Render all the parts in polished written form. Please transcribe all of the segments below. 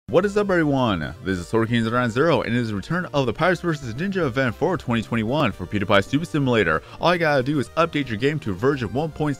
What is up, everyone? This is SwordKing090 and it is the return of the Pirates vs. Ninja event for 2021 for PewDiePie Stupid Simulator. All you gotta do is update your game to version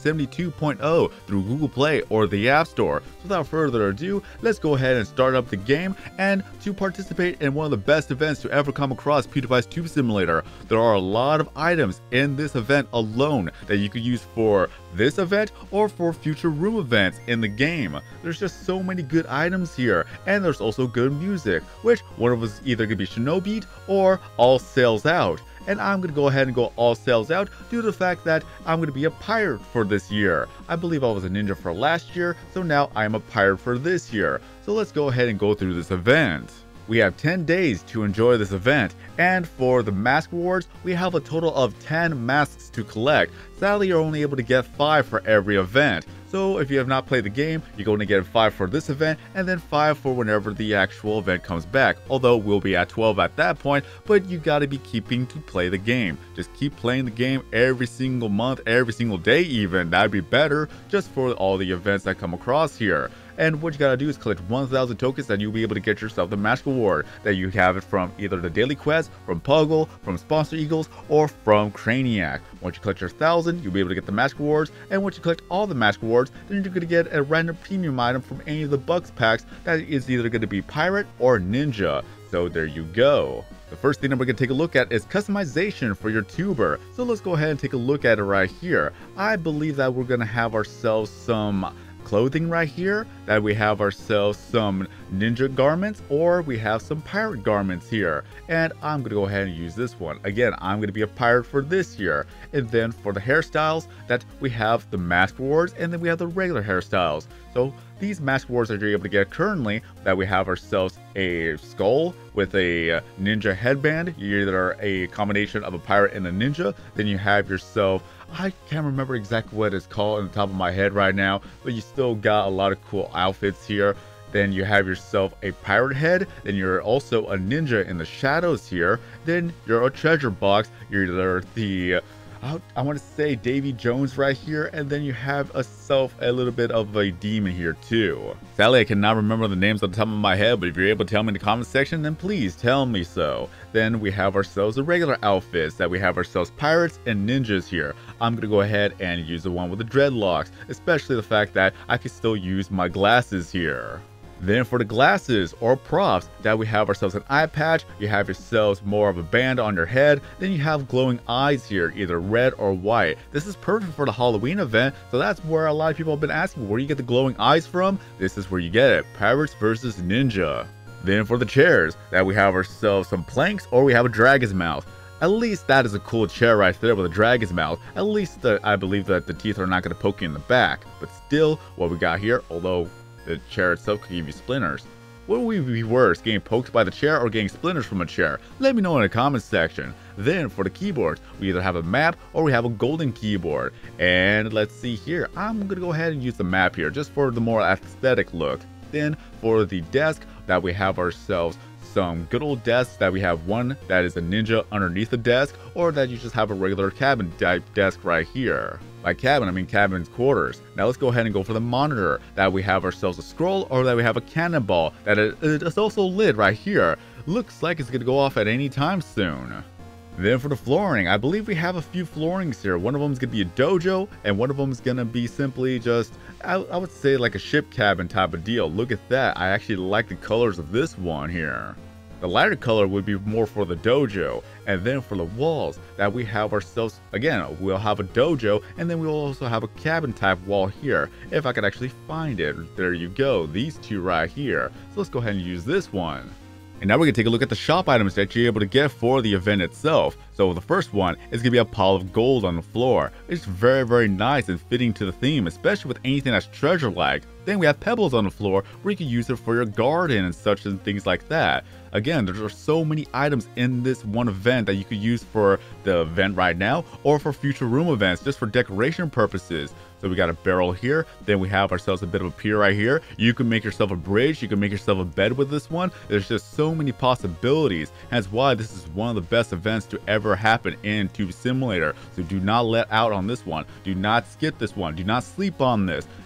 1.72.0 through Google Play or the App Store. So without further ado, let's go ahead and start up the game. And to participate in one of the best events to ever come across PewDiePie Stupid Simulator, there are a lot of items in this event alone that you could use for this event or for future room events in the game. There's just so many good items here, and there's also good music, which one of us either gonna be Shinobi or All Sales Out. And I'm gonna go ahead and go All Sales Out due to the fact that I'm gonna be a pirate for this year. I believe I was a ninja for last year, so now I'm a pirate for this year. So let's go ahead and go through this event. We have 10 days to enjoy this event, and for the mask rewards, we have a total of 10 masks to collect. Sadly, you're only able to get 5 for every event. So if you have not played the game, you're going to get 5 for this event, and then 5 for whenever the actual event comes back. Although we'll be at 12 at that point, but you gotta be keeping to play the game. Just keep playing the game every single month, every single day even. That'd be better, just for all the events that come across here. And what you gotta do is collect 1,000 tokens and you'll be able to get yourself the mask reward that you have it from either the daily quest, from Puggle, from Sponsor Eagles, or from Craniac. Once you collect your 1,000, you'll be able to get the mask rewards, and once you collect all the mask rewards, then you're gonna get a random premium item from any of the Bucks packs that is either gonna be Pirate or Ninja. So there you go. The first thing that we're going to take a look at is customization for your tuber. So let's go ahead and take a look at it right here. I believe that we're going to have ourselves some clothing right here, that we have ourselves some ninja garments, or we have some pirate garments here. And I'm going to go ahead and use this one. Again, I'm going to be a pirate for this year. And then for the hairstyles, that we have the mask rewards, and then we have the regular hairstyles. So these mask rewards that you're able to get currently, that we have ourselves a skull with a ninja headband. You're either a combination of a pirate and a ninja. Then you have yourself, I can't remember exactly what it's called on the top of my head right now, but you still got a lot of cool outfits here. Then you have yourself a pirate head. Then you're also a ninja in the shadows here. Then you're a treasure box. You're either the I want to say Davy Jones right here, and then you have a little bit of a demon here too. Sadly, I cannot remember the names on the top of my head, but if you're able to tell me in the comment section, then please tell me so. Then we have ourselves the regular outfits, that we have ourselves pirates and ninjas here. I'm going to go ahead and use the one with the dreadlocks, especially the fact that I can still use my glasses here. Then for the glasses or props, that we have ourselves an eye patch, you have yourselves more of a band on your head, then you have glowing eyes here, either red or white. This is perfect for the Halloween event, so that's where a lot of people have been asking where you get the glowing eyes from. This is where you get it, Pirates vs. Ninja. Then for the chairs, that we have ourselves some planks, or we have a dragon's mouth. At least that is a cool chair right there with a dragon's mouth. At least I believe that the teeth are not going to poke you in the back. But still, what we got here, although the chair itself could give you splinters. What would be worse, getting poked by the chair or getting splinters from a chair? Let me know in the comments section. Then for the keyboards, we either have a map or we have a golden keyboard. And let's see here, I'm going to go ahead and use the map here just for the more aesthetic look. Then for the desk, that we have ourselves some good old desks, that we have one that is a ninja underneath the desk, or that you just have a regular cabin type desk right here. By cabin, I mean cabin's quarters. Now let's go ahead and go for the monitor, that we have ourselves a scroll, or that we have a cannonball, that it is also lit right here. Looks like it's going to go off at any time soon. Then for the flooring, I believe we have a few floorings here. One of them is going to be a dojo, and one of them is going to be simply just, I would say like a ship cabin type of deal. Look at that. I actually like the colors of this one here. The lighter color would be more for the dojo. And then for the walls, that we have ourselves, again, we'll have a dojo, and then we'll also have a cabin type wall here. If I could actually find it. There you go. These two right here. So let's go ahead and use this one. And now we're going to take a look at the shop items that you're able to get for the event itself. So the first one is going to be a pile of gold on the floor. It's very, very nice and fitting to the theme, especially with anything that's treasure-like. Then we have pebbles on the floor where you can use it for your garden and such and things like that. Again, there are so many items in this one event that you could use for the event right now or for future room events just for decoration purposes. So we got a barrel here, then we have ourselves a bit of a pier right here. You can make yourself a bridge, you can make yourself a bed with this one. There's just so many possibilities. That's why this is one of the best events to ever happen in Tube Simulator. So do not let out on this one. Do not skip this one. Do not sleep on this. Just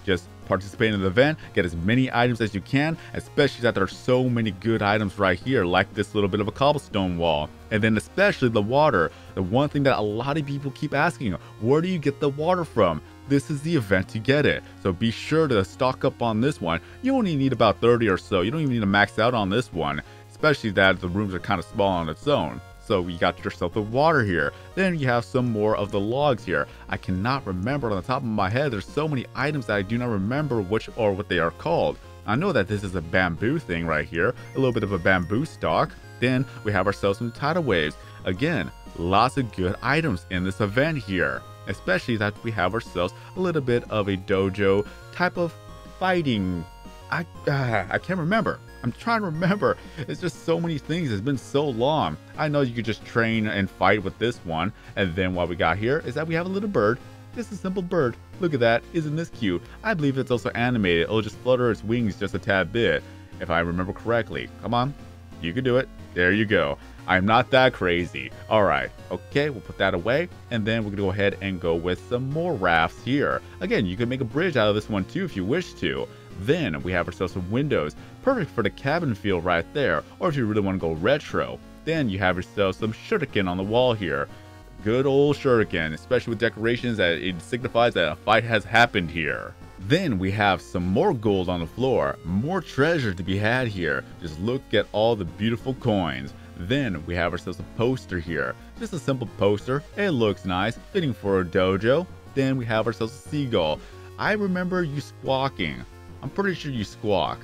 participate in the event, get as many items as you can, especially that there are so many good items right here, like this little bit of a cobblestone wall. And then especially the water, the one thing that a lot of people keep asking, where do you get the water from? This is the event to get it, so be sure to stock up on this one. You only need about 30 or so, you don't even need to max out on this one, especially that the rooms are kind of small on its own. So you got yourself the water here. Then you have some more of the logs here. I cannot remember on the top of my head. There's so many items that I do not remember which or what they are called. I know that this is a bamboo thing right here, a little bit of a bamboo stalk. Then we have ourselves some tidal waves. Again, lots of good items in this event here, especially that we have ourselves a little bit of a dojo type of fighting. I can't remember. I'm trying to remember. It's just so many things. It's been so long. I know you could just train and fight with this one. And then what we got here is that we have a little bird. Just a simple bird. Look at that. Isn't this cute? I believe it's also animated. It'll just flutter its wings just a tad bit, if I remember correctly. Come on. You can do it. There you go. I'm not that crazy. Alright, okay, we'll put that away, and then we're gonna go ahead and go with some more rafts here. Again, you can make a bridge out of this one too if you wish to. Then we have ourselves some windows, perfect for the cabin feel right there, or if you really want to go retro. Then you have yourself some shuriken on the wall here. Good old shuriken, especially with decorations that it signifies that a fight has happened here. Then we have some more gold on the floor, more treasure to be had here. Just look at all the beautiful coins. Then we have ourselves a poster here, just a simple poster. It looks nice, fitting for a dojo. Then we have ourselves a seagull. I remember you squawking. I'm pretty sure you squawk.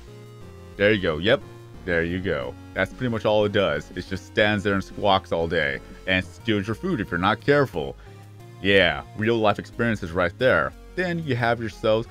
There you go. Yep, there you go. That's pretty much all it does. It just stands there and squawks all day and steals your food if you're not careful. Yeah, real life experiences right there. Then you have yourselves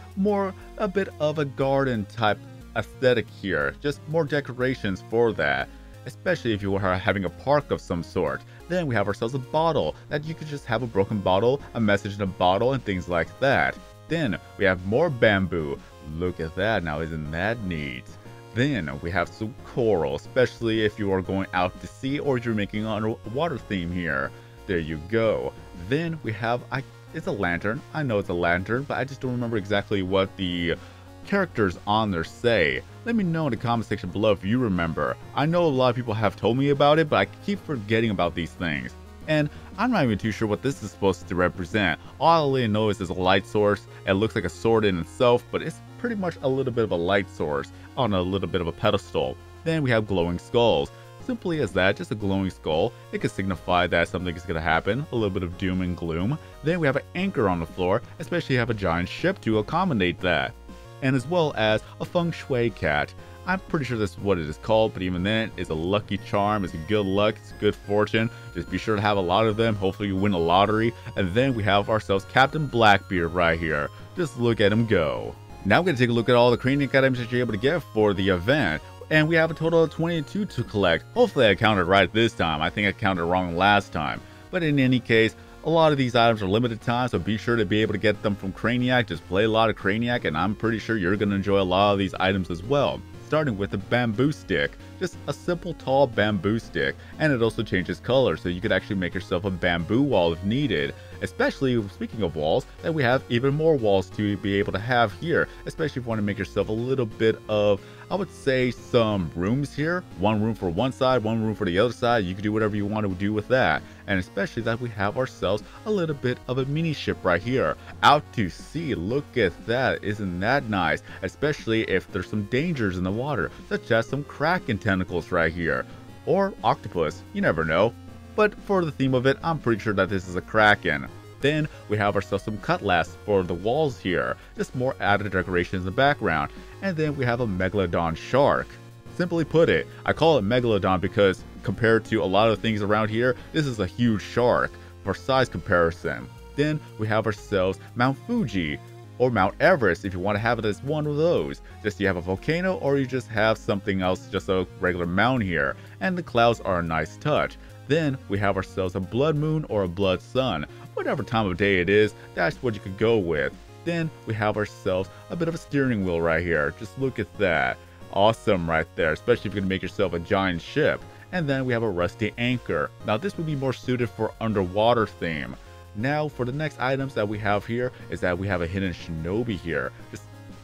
a bit of a garden type aesthetic here, just more decorations for that, especially if you are having a park of some sort. Then we have ourselves a bottle that you could just have a broken bottle, a message in a bottle, and things like that. Then we have more bamboo. Look at that, now isn't that neat? Then we have some coral, especially if you are going out to sea or if you're making an underwater theme here. There you go. Then we have, it's a lantern. I know it's a lantern, but I just don't remember exactly what the characters on there say. Let me know in the comment section below if you remember. I know a lot of people have told me about it, but I keep forgetting about these things. And I'm not even too sure what this is supposed to represent. All I know is there's a light source. It looks like a sword in itself, but it's pretty much a little bit of a light source on a little bit of a pedestal. Then we have glowing skulls. Simply as that, just a glowing skull. It could signify that something is going to happen, a little bit of doom and gloom. Then we have an anchor on the floor, especially have a giant ship to accommodate that. And as well as a feng shui cat. I'm pretty sure this is what it is called, but even then, it's a lucky charm, it's good luck, it's good fortune. Just be sure to have a lot of them, hopefully you win a lottery. And then we have ourselves Captain Blackbeard right here. Just look at him go. Now we're going to take a look at all the Craniac items that you're able to get for the event. And we have a total of 22 to collect. Hopefully I counted right this time. I think I counted wrong last time. But in any case, a lot of these items are limited time, so be sure to be able to get them from Craniac. Just play a lot of Craniac, and I'm pretty sure you're going to enjoy a lot of these items as well. Starting with the bamboo stick, just a simple tall bamboo stick, and it also changes color, so you could actually make yourself a bamboo wall if needed. Especially, speaking of walls, that we have even more walls to be able to have here, especially if you want to make yourself a little bit of, I would say, some rooms here. One room for one side, one room for the other side. You can do whatever you want to do with that. And especially that we have ourselves a little bit of a mini ship right here. Out to sea, look at that. Isn't that nice? Especially if there's some dangers in the water, such as some kraken tentacles right here. Or octopus, you never know. But for the theme of it, I'm pretty sure that this is a kraken. Then we have ourselves some cutlass for the walls here, just more added decorations in the background. And then we have a megalodon shark. Simply put it, I call it megalodon because compared to a lot of things around here, this is a huge shark for size comparison. Then we have ourselves Mount Fuji, or Mount Everest if you want to have it as one of those. Just you have a volcano or you just have something else, just a regular mountain here. And the clouds are a nice touch. Then we have ourselves a blood moon or a blood sun. Whatever time of day it is, that's what you could go with. Then we have ourselves a bit of a steering wheel right here. Just look at that. Awesome right there, especially if you're going to make yourself a giant ship. And then we have a rusty anchor. Now this would be more suited for underwater theme. Now for the next items that we have here is that we have a hidden shinobi here. Just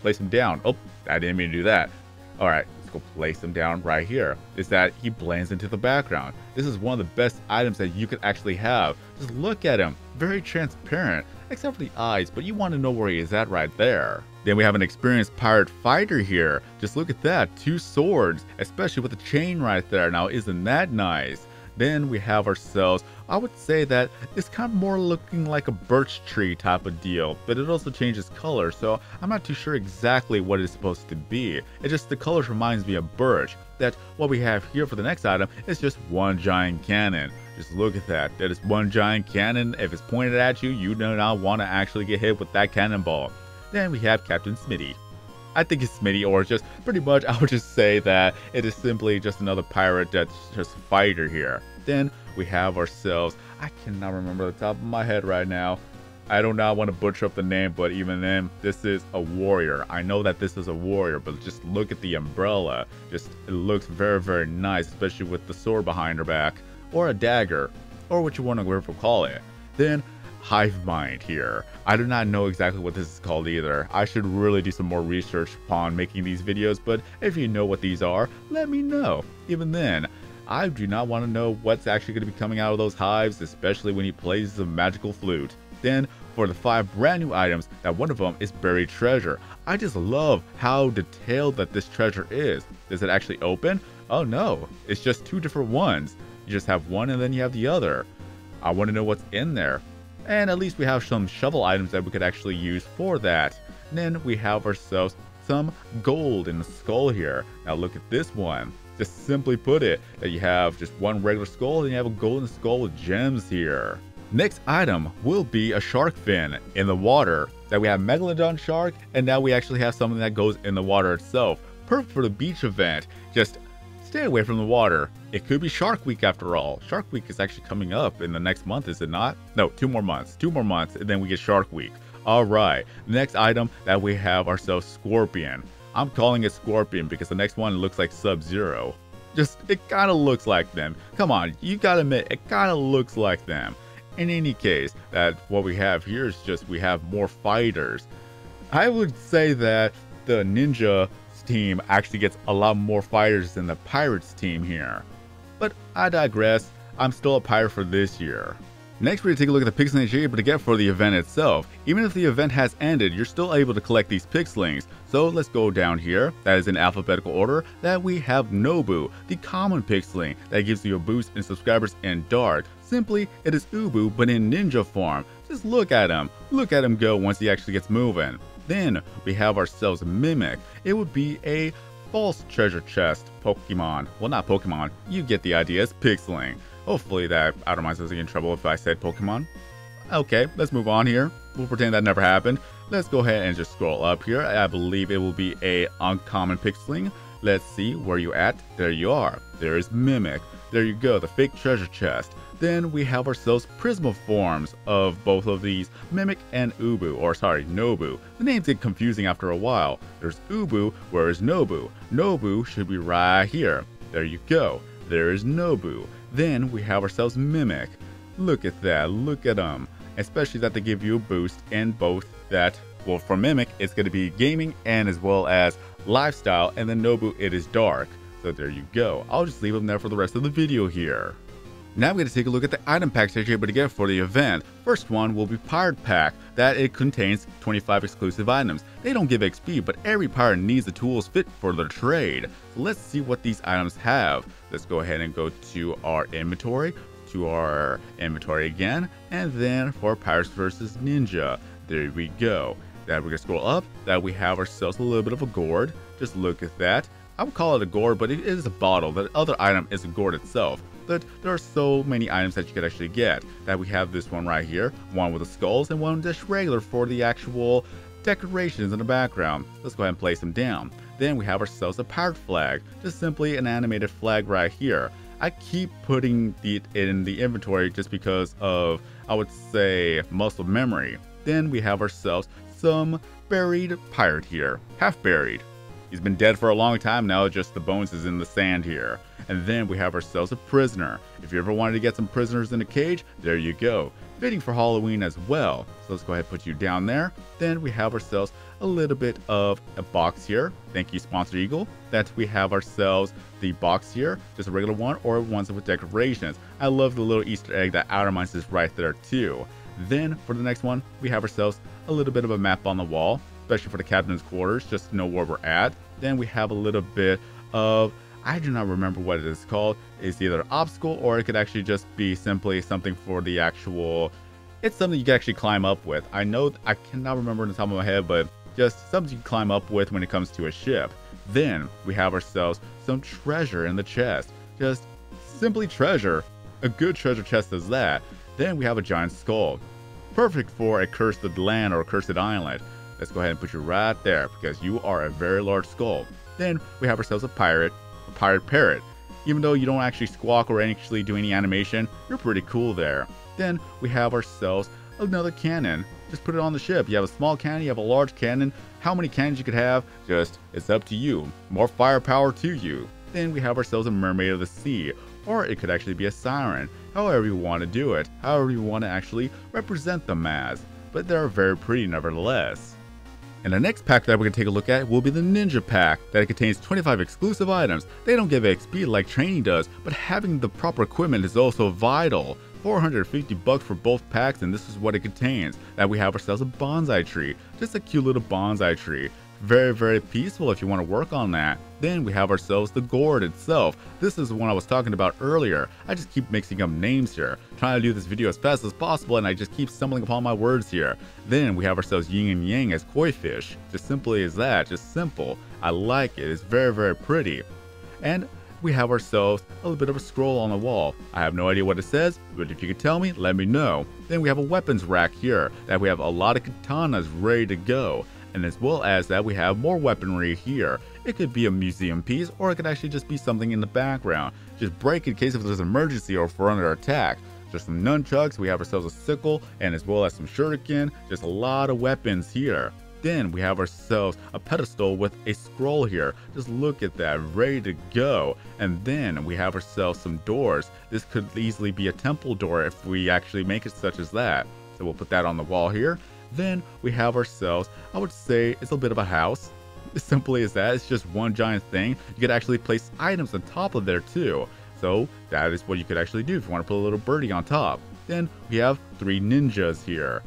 place him down. Oh, I didn't mean to do that. All right, let's go place him down right here. Is that he blends into the background. This is one of the best items that you could actually have. Just look at him, very transparent, except for the eyes, but you want to know where he is at right there. Then we have an experienced pirate fighter here. Just look at that, 2 swords, especially with the chain right there. Now, isn't that nice? Then we have ourselves, I would say that it's kind of more looking like a birch tree type of deal, but it also changes color, so I'm not too sure exactly what it's supposed to be. It's just the colors reminds me of birch. That what we have here for the next item is just one giant cannon. Just look at that. That is one giant cannon. If it's pointed at you, you do not want to actually get hit with that cannonball. Then we have Captain Smitty. I think it's Smitty, or just pretty much I would just say that it is simply just another pirate that's just a fighter here. Then we have ourselves, I cannot remember the top of my head right now. I do not want to butcher up the name, but even then, this is a warrior. I know that this is a warrior, but just look at the umbrella. Just, it looks very, very nice, especially with the sword behind her back, or a dagger, or what you want to call it. Then Hive Mind here. I do not know exactly what this is called either. I should really do some more research upon making these videos, but if you know what these are, let me know. Even then, I do not want to know what's actually going to be coming out of those hives, especially when he plays the magical flute. Then, for the 5 brand new items, that one of them is Buried Treasure. I just love how detailed that this treasure is. Does it actually open? Oh no, it's just 2 different ones. You just have one and then you have the other. I want to know what's in there. And at least we have some shovel items that we could actually use for that. And then we have ourselves some gold in the skull here. Now look at this one. Just simply put it, that you have just one regular skull and you have a golden skull with gems here. Next item will be a shark fin in the water. That we have Megalodon shark, and now we actually have something that goes in the water itself. Perfect for the beach event. Just stay away from the water. It could be Shark Week after all. Shark Week is actually coming up in the next month, is it not? No, 2 more months. 2 more months, and then we get Shark Week. Alright, next item that we have ourselves Scorpion. I'm calling it Scorpion because the next one looks like Sub-Zero. Just, it kind of looks like them. Come on, you gotta admit, it kind of looks like them. In any case, that what we have here is just we have more fighters. I would say that the ninja team actually gets a lot more fighters than the pirates team here. But I digress, I'm still a pirate for this year. Next, we're going to take a look at the pixelings you're able to get for the event itself. Even if the event has ended, you're still able to collect these pixelings. So let's go down here, that is in alphabetical order, that we have Nobu, the common pixeling that gives you a boost in subscribers in dark. Simply, it is Ubu, but in ninja form. Just look at him go once he actually gets moving. Then we have ourselves Mimic. It would be a false treasure chest Pokemon. Well, not Pokemon, you get the idea, it's pixeling. Hopefully that I don't mind getting in trouble if I said Pokemon. Okay, let's move on here. We'll pretend that never happened. Let's go ahead and just scroll up here. I believe it will be a uncommon pixeling. Let's see where you at. There you are. There is Mimic. There you go, the fake treasure chest. Then we have ourselves Prisma forms of both of these, Mimic and Ubu, or sorry, Nobu. The names get confusing after a while. There's Ubu, where is Nobu? Nobu should be right here. There you go. There is Nobu. Then we have ourselves Mimic. Look at that, look at them. Especially that they give you a boost in both that, well, for Mimic, it's going to be gaming and as well as lifestyle, and then Nobu, it is dark. So there you go. I'll just leave them there for the rest of the video here. Now we're going to take a look at the item packs that you're able to get for the event. First one will be Pirate Pack, that it contains 25 exclusive items. They don't give XP, but every pirate needs the tools fit for their trade. So let's see what these items have. Let's go ahead and go to our inventory, again, and then for Pirates vs. Ninja. There we go. That we're going to scroll up, that we have ourselves a little bit of a gourd. Just look at that. I would call it a gourd, but it is a bottle. The other item is a gourd itself. But there are so many items that you could actually get. That we have this one right here, one with the skulls and one just regular for the actual decorations in the background. Let's go ahead and place them down. Then we have ourselves a pirate flag, just simply an animated flag right here. I keep putting it in the inventory just because of, I would say, muscle memory. Then we have ourselves some buried pirate here, half buried. He's been dead for a long time now, just the bones is in the sand here. And then we have ourselves a prisoner. If you ever wanted to get some prisoners in a cage, there you go. Fitting for Halloween as well. So let's go ahead and put you down there. Then we have ourselves a little bit of a box here. Thank you, Sponsor Eagle. That we have ourselves the box here, just a regular one or ones with decorations. I love the little Easter egg that Outerminds is right there too. Then for the next one, we have ourselves a little bit of a map on the wall, especially for the captain's quarters, just to know where we're at. Then we have a little bit of, I do not remember what it is called. It's either an obstacle or it could actually just be simply something for the actual, it's something you can actually climb up with. I know, I cannot remember on the top of my head, but just something you can climb up with when it comes to a ship. Then we have ourselves some treasure in the chest. Just simply treasure. A good treasure chest is that. Then we have a giant skull. Perfect for a cursed land or a cursed island. Let's go ahead and put you right there because you are a very large skull. Then we have ourselves a pirate parrot. Even though you don't actually squawk or actually do any animation, you're pretty cool there. Then we have ourselves another cannon. Just put it on the ship. You have a small cannon, you have a large cannon. How many cannons you could have, just, it's up to you. More firepower to you. Then we have ourselves a mermaid of the sea, or it could actually be a siren. However you want to do it, however you want to actually represent them as. But they're very pretty nevertheless. And the next pack that we're going to take a look at will be the Ninja Pack, that it contains 25 exclusive items. They don't give XP like training does, but having the proper equipment is also vital. 450 bucks for both packs, and this is what it contains. That we have ourselves a bonsai tree, just a cute little bonsai tree. Very, very peaceful if you want to work on that. Then we have ourselves the gourd itself. This is the one I was talking about earlier. I just keep mixing up names here, trying to do this video as fast as possible, and I just keep stumbling upon my words here. Then we have ourselves yin and yang as koi fish. Just simply as that, just simple. I like it, it's very, very pretty. And we have ourselves a little bit of a scroll on the wall. I have no idea what it says, but if you could tell me, let me know. Then we have a weapons rack here, that we have a lot of katanas ready to go. And as well as that, we have more weaponry here. It could be a museum piece, or it could actually just be something in the background. Just break in case if there's an emergency or if we're under attack. Just some nunchucks, we have ourselves a sickle, and as well as some shuriken. Just a lot of weapons here. Then we have ourselves a pedestal with a scroll here. Just look at that, ready to go. And then we have ourselves some doors. This could easily be a temple door if we actually make it such as that. So we'll put that on the wall here. Then we have ourselves, I would say it's a bit of a house. As simply as that, it's just one giant thing. You could actually place items on top of there too. So that is what you could actually do if you want to put a little birdie on top. Then we have 3 ninjas here.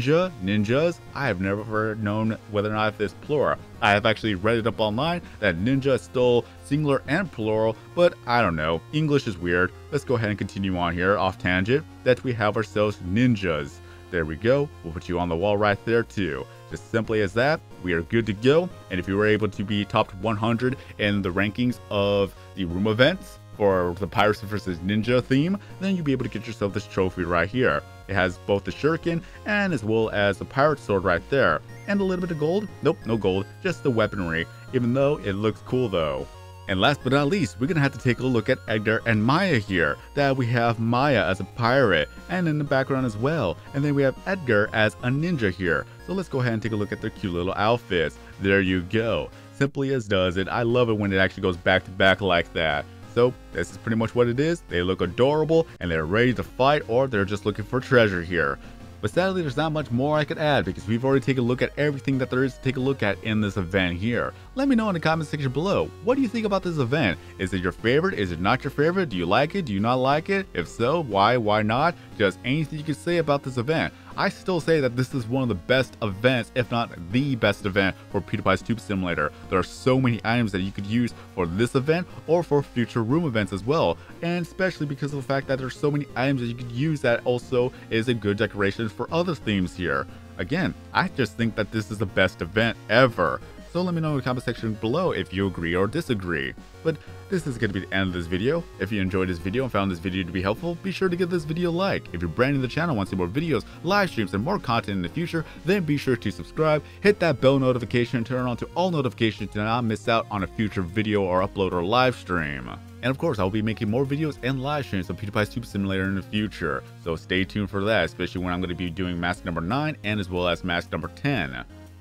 Ninjas, I have never known whether or not it's plural. I have actually read it up online that ninja is still singular and plural, but I don't know. English is weird. Let's go ahead and continue on here, off tangent, that we have ourselves ninjas. There we go. We'll put you on the wall right there too. Just simply as that, we are good to go. And if you were able to be top 100 in the rankings of the room events for the Pirates vs. Ninja theme, then you'll be able to get yourself this trophy right here. It has both the shuriken and as well as the pirate sword right there. And a little bit of gold? Nope, no gold, just the weaponry, even though it looks cool though. And last but not least, we're going to have to take a look at Edgar and Maya here. That we have Maya as a pirate and in the background as well. And then we have Edgar as a ninja here. So let's go ahead and take a look at their cute little outfits. There you go. Simply as does it. I love it when it actually goes back to back like that. So this is pretty much what it is. They look adorable and they're ready to fight, or they're just looking for treasure here. But sadly, there's not much more I could add because we've already taken a look at everything that there is to take a look at in this event here. Let me know in the comment section below. What do you think about this event? Is it your favorite? Is it not your favorite? Do you like it? Do you not like it? If so, why? Why not? Just anything you can say about this event. I still say that this is one of the best events, if not the best event for PewDiePie's Tube Simulator. There are so many items that you could use for this event or for future room events as well. And especially because of the fact that there's so many items that you could use that also is a good decoration for other themes here. Again, I just think that this is the best event ever. So let me know in the comment section below if you agree or disagree. But this is going to be the end of this video. If you enjoyed this video and found this video to be helpful, be sure to give this video a like. If you're brand new to the channel and want to see more videos, live streams, and more content in the future, then be sure to subscribe, hit that bell notification, and turn on to all notifications to not miss out on a future video or upload or live stream. And of course, I'll be making more videos and live streams of PewDiePie's Tube Simulator in the future, so stay tuned for that, especially when I'm going to be doing mask number 9 and as well as mask number 10.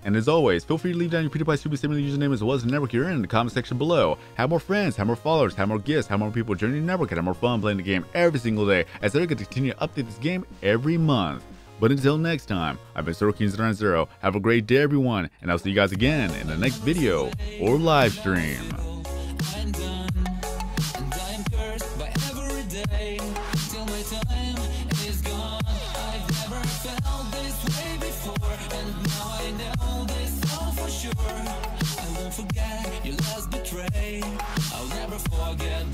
And as always, feel free to leave down your PewDiePie Stupid Simulator username as well as the network you're in the comment section below. Have more friends, have more followers, have more gifts, have more people joining the network, and have more fun playing the game every single day, as I can continue to update this game every month. But until next time, I've been SorroKing090. Have a great day, everyone, and I'll see you guys again in the next video or live stream. I won't forget your last betray. I'll never forget